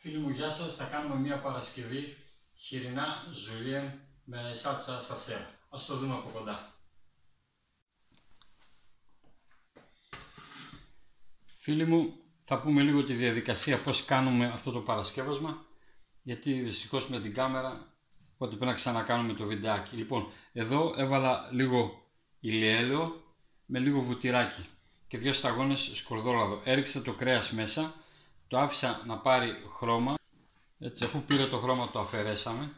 Φίλοι μου, γεια σας. Θα κάνουμε μια Παρασκευή χοιρινά ζουλιέν με σάλτσα σασέρ. Ας το δούμε από κοντά. Φίλοι μου, θα πούμε λίγο τη διαδικασία πώς κάνουμε αυτό το παρασκεύασμα, γιατί δυστυχώς με την κάμερα, οπότε πρέπει να ξανακάνουμε το βιντεάκι. Λοιπόν, εδώ έβαλα λίγο ηλιέλαιο με λίγο βουτυράκι και 2 σταγόνες σκορδόλαδο. Έριξα το κρέας μέσα, το άφησα να πάρει χρώμα. Έτσι, αφού πήρε το χρώμα το αφαιρέσαμε.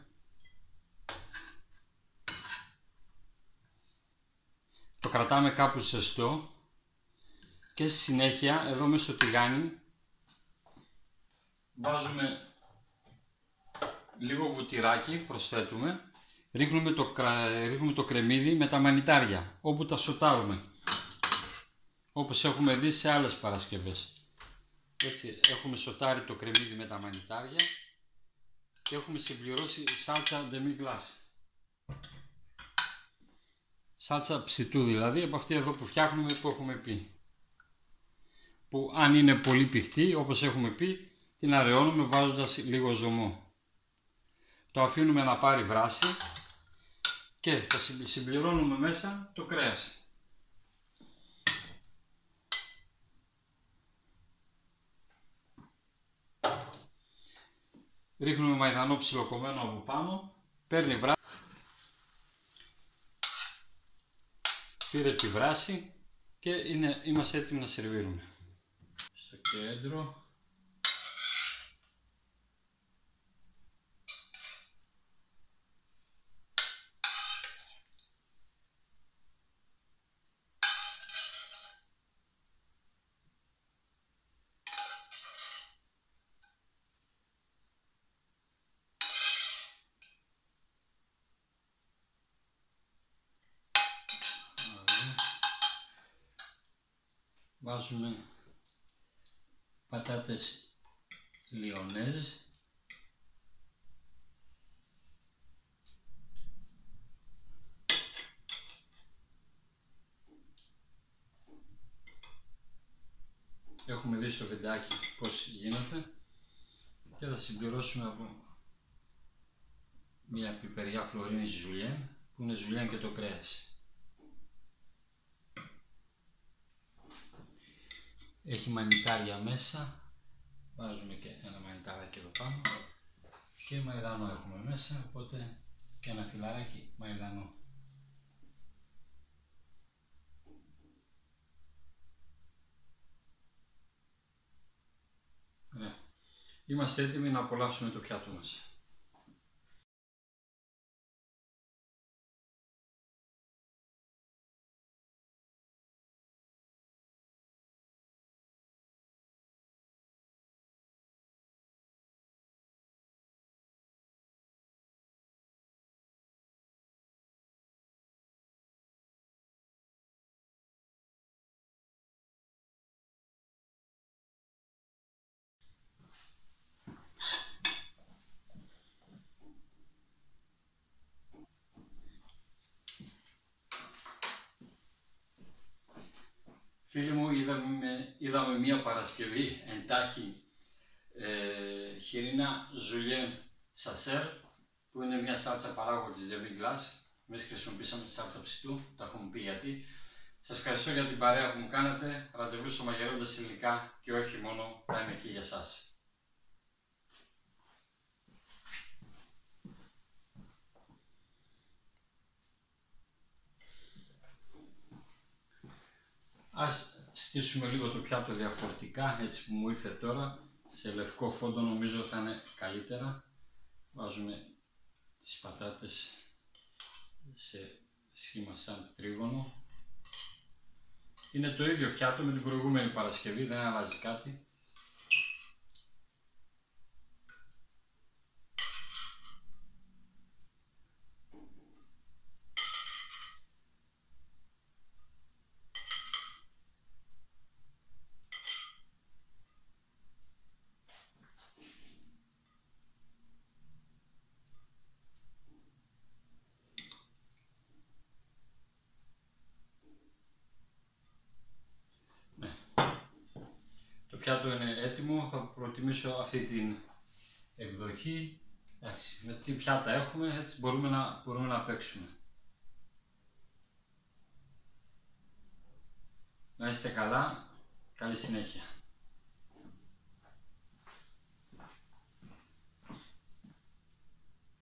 Το κρατάμε κάπου ζεστό και στη συνέχεια εδώ μέσα στο τηγάνι βάζουμε λίγο βουτυράκι, προσθέτουμε, ρίχνουμε το κρεμμύδι με τα μανιτάρια όπου τα σοτάρουμε, όπως έχουμε δει σε άλλες Παρασκευές. Έτσι έχουμε σοτάρει το κρεμμύδι με τα μανιτάρια και έχουμε συμπληρώσει σάλτσα demi-glace. Σάλτσα ψητού δηλαδή, από αυτή εδώ που φτιάχνουμε, που έχουμε πει. Που αν είναι πολύ πηχτή, όπως έχουμε πει, την αραιώνουμε βάζοντας λίγο ζωμό. Το αφήνουμε να πάρει βράση και θα συμπληρώνουμε μέσα το κρέας. Ρίχνουμε μαϊδανό ψιλοκομμένο από πάνω, παίρνει βράση. Πήρε τη βράση και είμαστε έτοιμοι να σερβίρουμε. Στο κέντρο βάζουμε πατάτες λιονέζ, έχουμε δει στο βιντεάκι πώς γίνεται, και θα συμπληρώσουμε από μια πιπεριά φλωρίνης ζουλιέν, που είναι ζουλιέν και το κρέας. Έχει μανιτάρια μέσα, βάζουμε και ένα μανιτάράκι εδώ πάνω και μαϊδανό έχουμε μέσα, οπότε και ένα φυλαράκι μαϊδανό. Ωραία. Είμαστε έτοιμοι να απολαύσουμε το πιάτο μας. Φίλοι μου, είδαμε μια Παρασκευή εντάχει χοιρινά ζουλιέν σασέρ, που είναι μια σάλτσα παράγωγο της demi-glace. Εμείς χρησιμοποίησαμε τη σάλτσα ψητού, τα έχουμε πει γιατί. Σας ευχαριστώ για την παρέα που μου κάνατε. Ραντεβού στο Μαγειρεύοντας Ελληνικά και όχι μόνο, να είμαι εκεί για σας. Ας στήσουμε λίγο το πιάτο διαφορετικά, έτσι που μου ήρθε τώρα, σε λευκό φόντο, νομίζω θα είναι καλύτερα. Βάζουμε τις πατάτες σε σχήμα σαν τρίγωνο. Είναι το ίδιο πιάτο με την προηγούμενη Παρασκευή, δεν αλλάζει κάτι. Το πιάτο είναι έτοιμο, θα προτιμήσω αυτή την εκδοχή. Εντάξει, με τι πιάτα έχουμε, έτσι μπορούμε να παίξουμε. Να είστε καλά, καλή συνέχεια.